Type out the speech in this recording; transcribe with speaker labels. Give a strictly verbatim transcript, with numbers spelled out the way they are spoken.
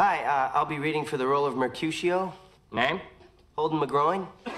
Speaker 1: Hi, uh, I'll be reading for the role of Mercutio.
Speaker 2: Name?
Speaker 1: Holden McGroin.